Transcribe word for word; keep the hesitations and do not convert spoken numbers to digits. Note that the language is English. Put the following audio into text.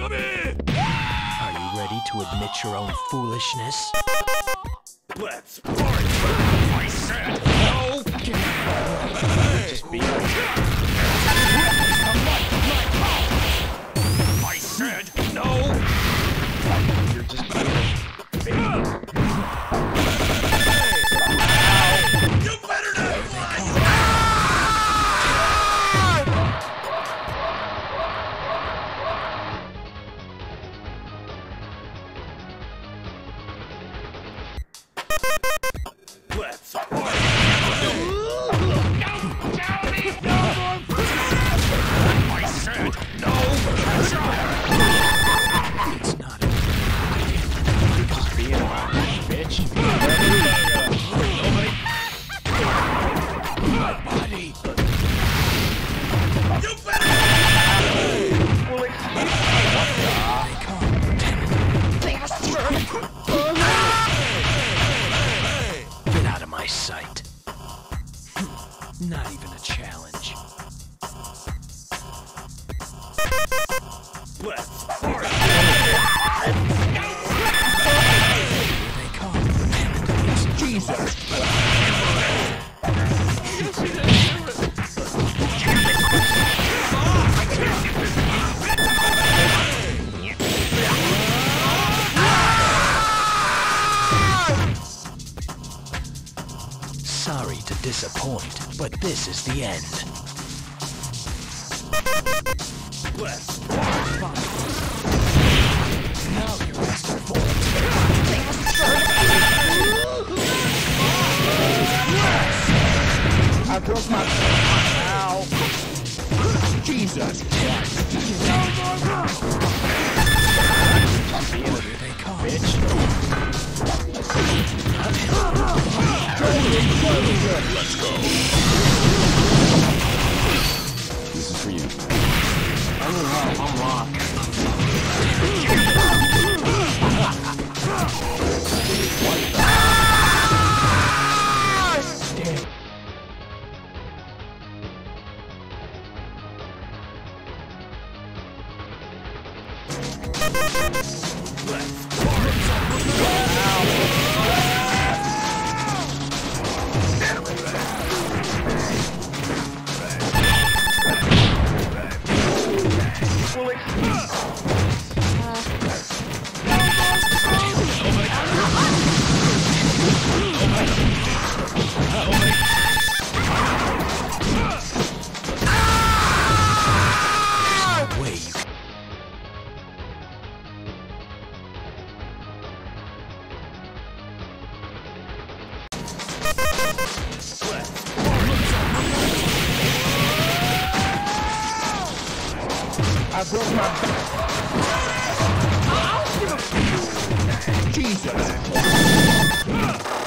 Are you ready to admit your own foolishness? Let's party! I said no! Just be I said no! You're just being You better not fly! Let's party! I said no! It's not a... Just being a bitch. My body. You better! They come. Get out of my sight. Not even a challenge. Let's party! Here they come. Jesus. Sorry to disappoint, but this is the end. Let's Now you're asking for it. I broke my... Ow. Jesus. Here they come. bitch. Let's go. This is for you. I'm rock. I'm rock. What the? I broke my back. Jesus.